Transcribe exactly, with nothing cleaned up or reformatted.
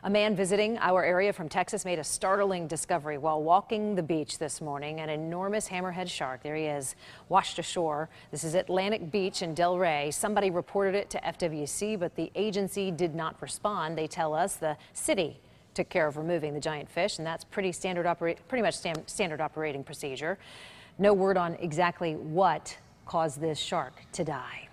A man visiting our area from Texas made a startling discovery while walking the beach this morning. An enormous hammerhead shark, there he is, washed ashore. This is Atlantic Beach in Delray. Somebody reported it to F W C, but the agency did not respond. They tell us the city took care of removing the giant fish, and that's pretty standard opera- pretty much stand standard operating procedure. No word on exactly what caused this shark to die.